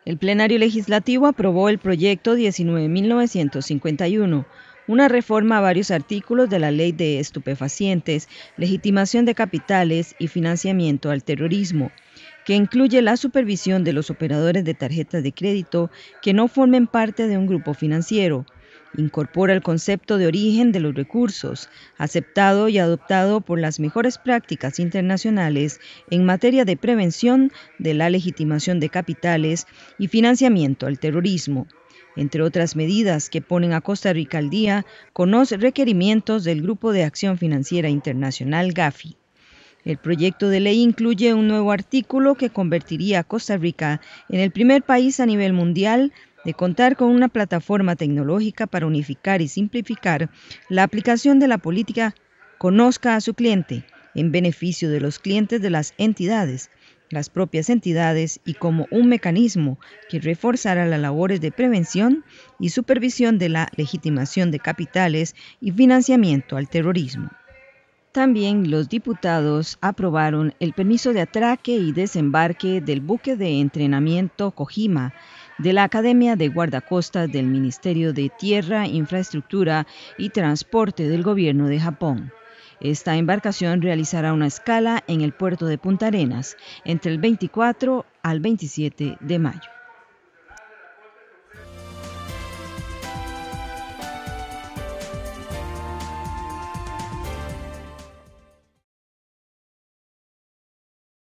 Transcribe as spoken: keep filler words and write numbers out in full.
El plenario legislativo aprobó el proyecto diecinueve mil novecientos cincuenta y uno, una reforma a varios artículos de la Ley de Estupefacientes, Legitimación de Capitales y Financiamiento al Terrorismo, que incluye la supervisión de los operadores de tarjetas de crédito que no formen parte de un grupo financiero. Incorpora el concepto de origen de los recursos, aceptado y adoptado por las mejores prácticas internacionales en materia de prevención de la legitimación de capitales y financiamiento al terrorismo, entre otras medidas que ponen a Costa Rica al día con los requerimientos del Grupo de Acción Financiera Internacional Gafi. El proyecto de ley incluye un nuevo artículo que convertiría a Costa Rica en el primer país a nivel mundial de contar con una plataforma tecnológica para unificar y simplificar la aplicación de la política Conozca a su cliente, en beneficio de los clientes de las entidades, las propias entidades y como un mecanismo que reforzará las labores de prevención y supervisión de la legitimación de capitales y financiamiento al terrorismo. También los diputados aprobaron el permiso de atraque y desembarque del buque de entrenamiento Kojima de la Academia de Guardacostas del Ministerio de Tierra, Infraestructura y Transporte del Gobierno de Japón. Esta embarcación realizará una escala en el puerto de Punta Arenas entre el veinticuatro al veintisiete de mayo.